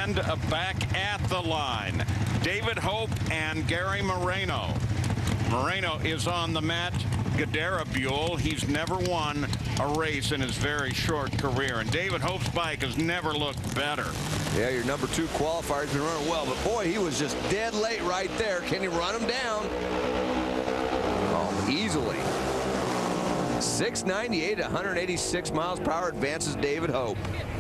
And back at the line, David Hope and Gary Moreno. Moreno is on the mat. Guidera Buell, he's never won a race in his very short career, and David Hope's bike has never looked better. Yeah, your number 2 qualifier's been running well, but boy, he was just dead late right there. Can he run him down? Oh, easily. 698 at 186 miles per hour advances David Hope.